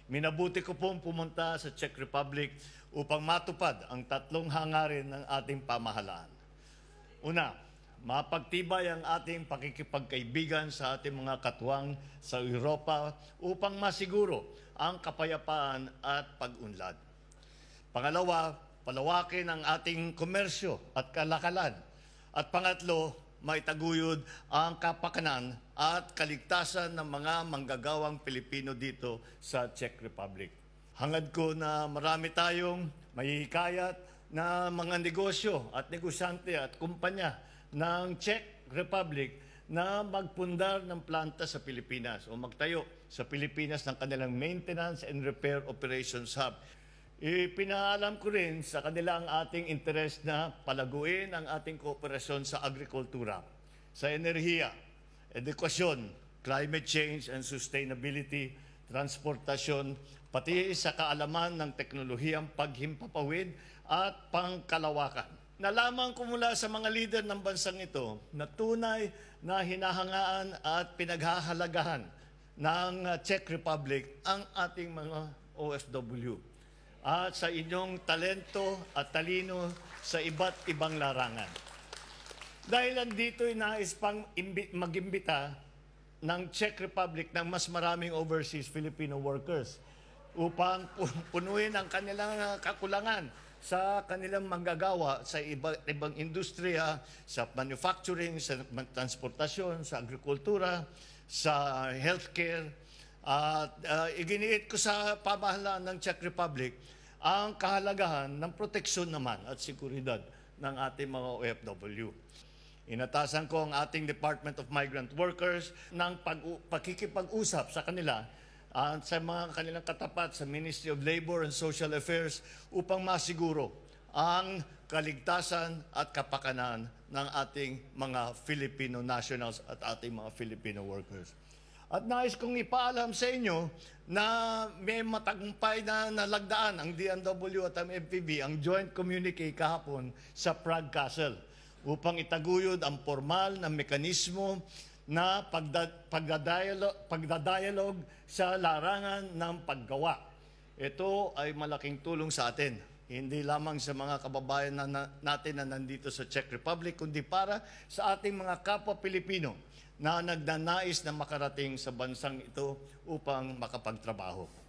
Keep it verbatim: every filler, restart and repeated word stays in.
Minabuti ko pong pumunta sa Czech Republic upang matupad ang tatlong hangarin ng ating pamahalaan. Una, mapagtibay ang ating pakikipagkaibigan sa ating mga katuwang sa Europa upang masiguro ang kapayapaan at pag-unlad. Pangalawa, palawakin ang ating komersyo at kalakalan. At pangatlo, maitaguyod ang kapakanan at kaligtasan ng mga manggagawang Pilipino dito sa Czech Republic. Hangad ko na marami tayong mahihikayat na mga negosyo at negosyante at kumpanya ng Czech Republic na magpundar ng planta sa Pilipinas o magtayo sa Pilipinas ng kanilang maintenance and repair operations hub. Ipinaalam ko rin sa kanila ang ating interes na palaguin ang ating kooperasyon sa agrikultura, sa enerhiya, edukasyon, climate change and sustainability, transportasyon, pati sa kaalaman ng teknolohiyang paghimpapawid at pangkalawakan. Nalaman ko mula sa mga leader ng bansang ito na tunay na hinahangaan at pinaghahalagahan ng Czech Republic ang ating mga O F W at sa inyong talento at talino sa iba't ibang larangan. Dahil andito'y nais pang mag-imbita ng Czech Republic ng mas maraming overseas Filipino workers upang punuin ang kanilang kakulangan sa kanilang manggagawa sa iba, ibang industriya, sa manufacturing, sa transportasyon, sa agrikultura, sa healthcare. At uh, iginiit ko sa pamahalaan ng Czech Republic ang kahalagahan ng proteksyon naman at seguridad ng ating mga O F W. Inatasan ko ang ating Department of Migrant Workers ng pakikipag-usap sa kanila at uh, sa mga kanilang katapat sa Ministry of Labor and Social Affairs upang masiguro ang kaligtasan at kapakanan ng ating mga Filipino nationals at ating mga Filipino workers. At nais kong ipaalam sa inyo na may matagumpay na nalagdaan ang D M W at ang M P B, ang joint communique kahapon sa Prague Castle upang itaguyod ang formal na mekanismo na pagda, pagdadialog, pagdadialog sa larangan ng paggawa. Ito ay malaking tulong sa atin, hindi lamang sa mga kababayan na, na, natin na nandito sa Czech Republic, kundi para sa ating mga kapwa Pilipino na nagnanais na makarating sa bansang ito upang makapagtrabaho.